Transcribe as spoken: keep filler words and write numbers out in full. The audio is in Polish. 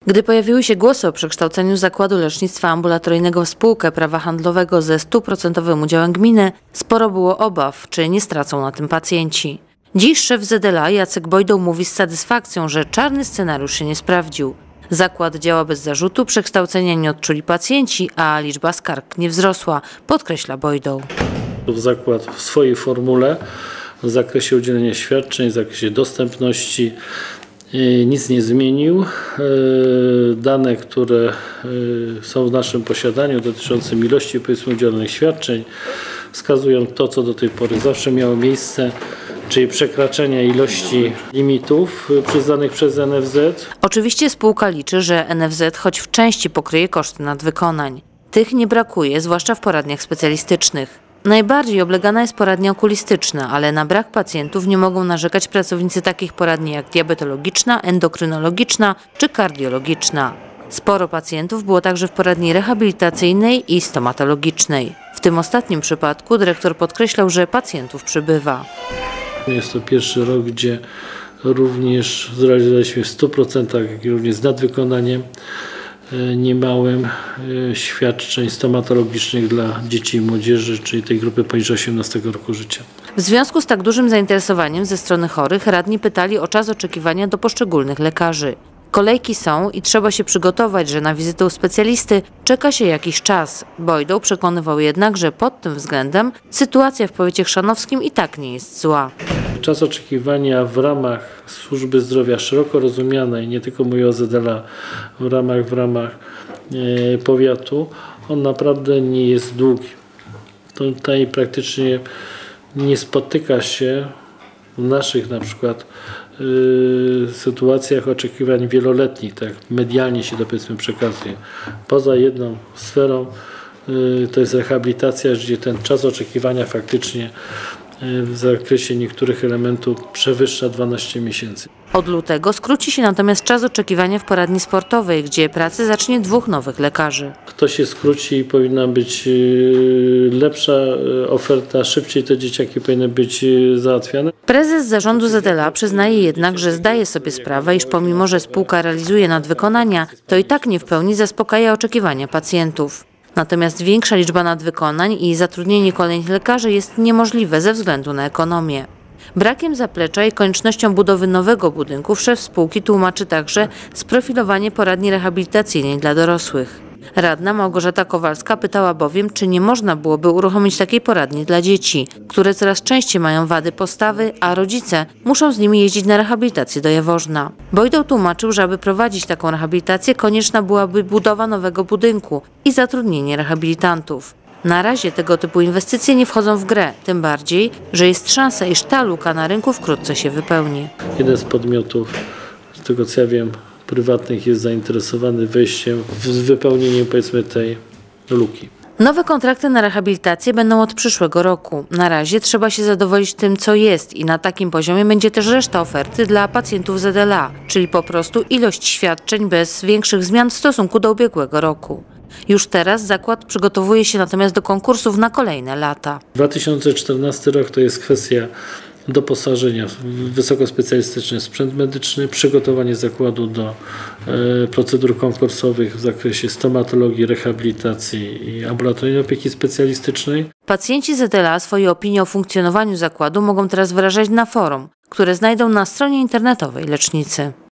Gdy pojawiły się głosy o przekształceniu Zakładu Lecznictwa Ambulatoryjnego w spółkę prawa handlowego ze stuprocentowym udziałem gminy, sporo było obaw, czy nie stracą na tym pacjenci. Dziś szef Z L A Jacek Bojdoł mówi z satysfakcją, że czarny scenariusz się nie sprawdził. Zakład działa bez zarzutu, przekształcenia nie odczuli pacjenci, a liczba skarg nie wzrosła, podkreśla Bojdoł. Zakład w swojej formule w zakresie udzielenia świadczeń, w zakresie dostępności nic nie zmienił. Dane, które są w naszym posiadaniu dotyczące ilości powiedzmy udzielonych świadczeń, wskazują to, co do tej pory zawsze miało miejsce, czyli przekraczanie ilości limitów przyznanych przez N F Z. Oczywiście spółka liczy, że N F Z choć w części pokryje koszty nadwykonań. Tych nie brakuje, zwłaszcza w poradniach specjalistycznych. Najbardziej oblegana jest poradnia okulistyczna, ale na brak pacjentów nie mogą narzekać pracownicy takich poradni jak diabetologiczna, endokrynologiczna czy kardiologiczna. Sporo pacjentów było także w poradni rehabilitacyjnej i stomatologicznej. W tym ostatnim przypadku dyrektor podkreślał, że pacjentów przybywa. Jest to pierwszy rok, gdzie również zrealizowaliśmy w stu procentach, jak i również z nadwykonaniem niemałym świadczeń stomatologicznych dla dzieci i młodzieży, czyli tej grupy poniżej osiemnastego roku życia. W związku z tak dużym zainteresowaniem ze strony chorych radni pytali o czas oczekiwania do poszczególnych lekarzy. Kolejki są i trzeba się przygotować, że na wizytę u specjalisty czeka się jakiś czas. Bojdoł przekonywał jednak, że pod tym względem sytuacja w powiecie chrzanowskim i tak nie jest zła. Czas oczekiwania w ramach służby zdrowia szeroko rozumianej, nie tylko mówię o Z L A, w ramach, w ramach e, powiatu, on naprawdę nie jest długi. Tutaj praktycznie nie spotyka się w naszych na przykład y, sytuacjach oczekiwań wieloletnich, tak medialnie się to powiedzmy przekazuje. Poza jedną sferą y, to jest rehabilitacja, gdzie ten czas oczekiwania faktycznie y, w zakresie niektórych elementów przewyższa dwanaście miesięcy. Od lutego skróci się natomiast czas oczekiwania w poradni sportowej, gdzie pracę zacznie dwóch nowych lekarzy. To się skróci i powinna być lepsza oferta, szybciej te dzieciaki powinny być załatwiane. Prezes zarządu Z L A przyznaje jednak, że zdaje sobie sprawę, iż pomimo, że spółka realizuje nadwykonania, to i tak nie w pełni zaspokaja oczekiwania pacjentów. Natomiast większa liczba nadwykonań i zatrudnienie kolejnych lekarzy jest niemożliwe ze względu na ekonomię. Brakiem zaplecza i koniecznością budowy nowego budynku szef spółki tłumaczy także sprofilowanie poradni rehabilitacyjnej dla dorosłych. Radna Małgorzata Kowalska pytała bowiem, czy nie można byłoby uruchomić takiej poradni dla dzieci, które coraz częściej mają wady postawy, a rodzice muszą z nimi jeździć na rehabilitację do Jaworzna. Bojdoł tłumaczył, że aby prowadzić taką rehabilitację konieczna byłaby budowa nowego budynku i zatrudnienie rehabilitantów. Na razie tego typu inwestycje nie wchodzą w grę, tym bardziej, że jest szansa, iż ta luka na rynku wkrótce się wypełni. Jeden z podmiotów, z tego co ja wiem, prywatnych jest zainteresowany wejściem w wypełnienie powiedzmy tej luki. Nowe kontrakty na rehabilitację będą od przyszłego roku. Na razie trzeba się zadowolić tym, co jest i na takim poziomie będzie też reszta oferty dla pacjentów Z L A, czyli po prostu ilość świadczeń bez większych zmian w stosunku do ubiegłego roku. Już teraz zakład przygotowuje się natomiast do konkursów na kolejne lata. dwa tysiące czternasty rok to jest kwestia doposażenia w wysokospecjalistyczny sprzęt medyczny, przygotowanie zakładu do e, procedur konkursowych w zakresie stomatologii, rehabilitacji i ambulatoryjnej opieki specjalistycznej. Pacjenci Z L A swoje opinie o funkcjonowaniu zakładu mogą teraz wyrażać na forum, które znajdą na stronie internetowej lecznicy.